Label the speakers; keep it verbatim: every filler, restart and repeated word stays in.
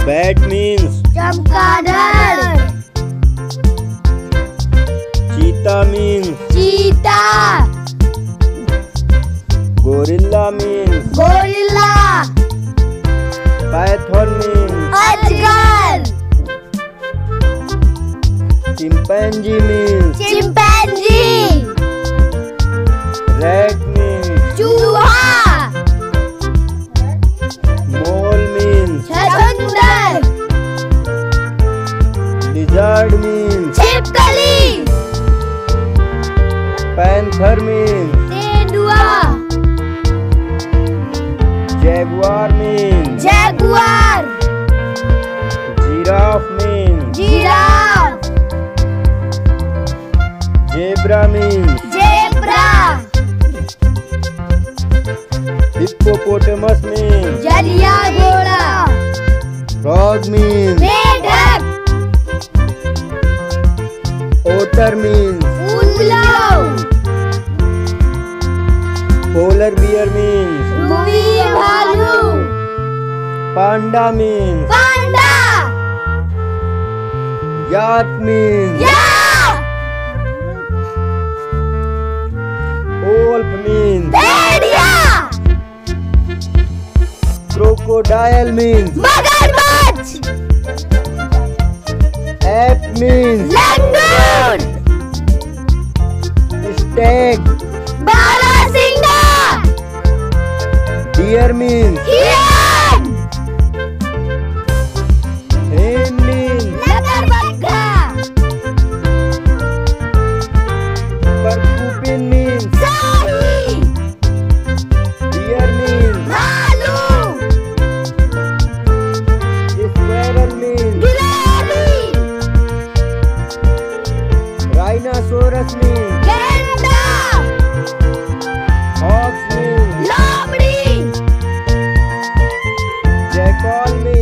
Speaker 1: Bat means
Speaker 2: चमगादड़.
Speaker 1: cheetah means
Speaker 2: Cheetah.
Speaker 1: gorilla means
Speaker 2: Gorilla.
Speaker 1: python means
Speaker 2: अजगर.
Speaker 1: chimpanzee means
Speaker 2: Chimpanzee.
Speaker 1: rat means
Speaker 2: चूहा.
Speaker 1: mole means
Speaker 2: छछूंदर.
Speaker 1: lizard means
Speaker 2: छिपकली.
Speaker 1: panther means
Speaker 2: तेंदुआ.
Speaker 1: jaguar means
Speaker 2: jaguar.
Speaker 1: giraffe means
Speaker 2: giraffe.
Speaker 1: zebra means
Speaker 2: zebra.
Speaker 1: hippopotamus means
Speaker 2: जलिया घोड़ा.
Speaker 1: frog means
Speaker 2: मेढक.
Speaker 1: otter means
Speaker 2: उल्लू.
Speaker 1: polar bear means
Speaker 2: Ruhi भालू.
Speaker 1: panda means
Speaker 2: पांडा.
Speaker 1: yak means
Speaker 2: याक.
Speaker 1: wolf means
Speaker 2: भेड़िया.
Speaker 1: crocodile means
Speaker 2: मगरमच्छ.
Speaker 1: ape means
Speaker 2: लंगूर.
Speaker 1: stag
Speaker 2: बारहसिंगा.
Speaker 1: deer means
Speaker 2: हिरण.
Speaker 1: hen means
Speaker 2: लगरबग्घा.
Speaker 1: porcupine means
Speaker 2: शाही.
Speaker 1: deer means
Speaker 2: भालू.
Speaker 1: squirrel means
Speaker 2: गिलहरी.
Speaker 1: rhinoceros means
Speaker 2: गेंडा.
Speaker 1: ox means
Speaker 2: लोमड़ी.
Speaker 1: jackal means